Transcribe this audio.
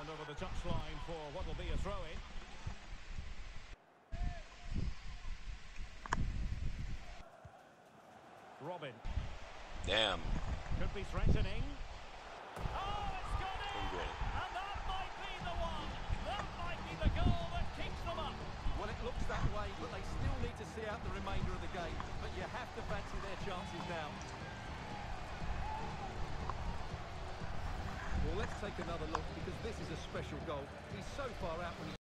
And over the touchline for what will be a throw-in. Robin. Damn. Could be threatening. Oh, it's gone in! Great. And that might be the one. That might be the goal that keeps them up. Well, it looks that way, but they still need to see out the remainder of the game. But you have to fancy their chances now. Well, let's take another look because this is a special goal. He's so far out when he